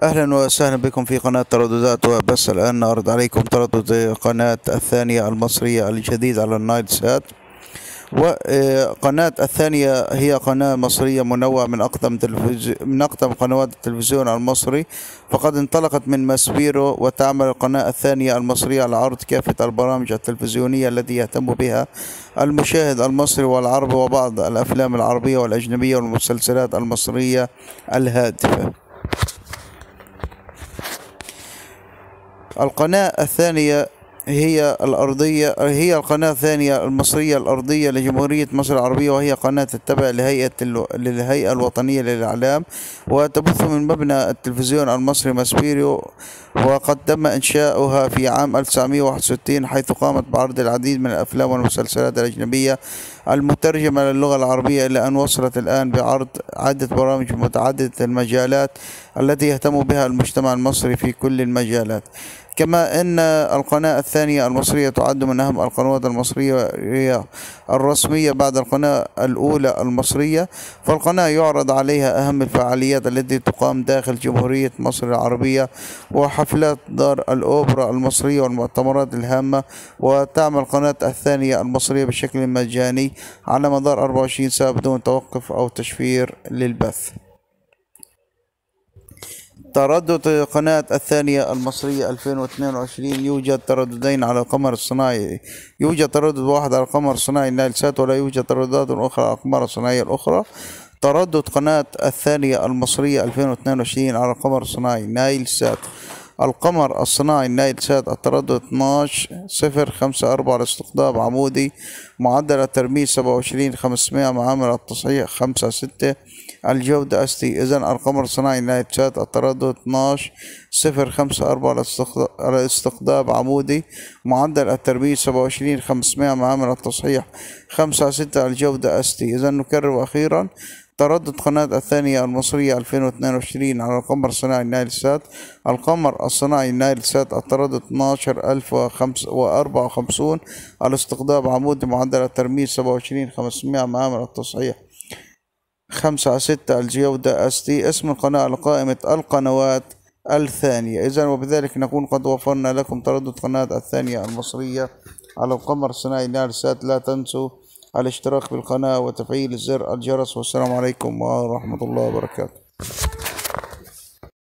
أهلا وسهلا بكم في قناة ترددات وبس. الآن نعرض عليكم تردد قناة الثانية المصرية الجديد على النايل سات. وقناة الثانية هي قناة مصرية منوعة من أقدم قنوات التلفزيون المصري، فقد انطلقت من ماسبيرو، وتعمل القناة الثانية المصرية على عرض كافة البرامج التلفزيونية التي يهتم بها المشاهد المصري والعربي، وبعض الأفلام العربية والأجنبية والمسلسلات المصرية الهادفة. القناة الثانية هي القناة الثانية المصرية الأرضية لجمهورية مصر العربية، وهي قناة تتبع للهيئة الوطنية للإعلام، وتبث من مبنى التلفزيون المصري ماسبيرو. وقد تم إنشاؤها في عام 1961، حيث قامت بعرض العديد من الأفلام والمسلسلات الأجنبية المترجمة للغة العربية، إلى أن وصلت الآن بعرض عدة برامج متعددة المجالات التي يهتم بها المجتمع المصري في كل المجالات. كما أن القناة الثانية المصرية تعد من أهم القنوات المصرية الرسمية بعد القناة الأولى المصرية، فالقناة يعرض عليها أهم الفعاليات التي تقام داخل جمهورية مصر العربية، وحفلات دار الأوبرا المصرية والمؤتمرات الهامة. وتعمل القناة الثانية المصرية بشكل مجاني على مدار 24 ساعة بدون توقف أو تشفير للبث. تردد قناة الثانية المصرية 2022: يوجد ترددين على القمر الصناعي. يوجد تردد واحد على القمر الصناعي نايل سات، ولا يوجد ترددات أخرى على الأقمار الصناعية الأخرى. تردد قناة الثانية المصرية 2022 على القمر الصناعي نايل سات. القمر الصناعي نايل سات التردد 12054 الاستقطاب عمودي، معدل الترميز 27500، معامل التصحيح 56، الجودة SD. إذن القمر الصناعي نايل سات التردد 12054 الاستقطاب عمودي، معدل الترميز 27500، معامل التصحيح 56، الجودة SD. إذن نكرر أخيرا: تردد قناة الثانية المصرية 2022 على القمر الصناعي نايل سات. القمر الصناعي نايل سات التردد 12054 الاستقطاب عمودي، معدل الترميز 27500، معامل التصحيح 56، الجودة SD. اسم القناة على قائمة القنوات الثانية. إذن وبذلك نكون قد وفرنا لكم تردد قناة الثانية المصرية على القمر الصناعي نايل سات. لا تنسوا الاشتراك بالقناة وتفعيل زر الجرس، والسلام عليكم ورحمة الله وبركاته.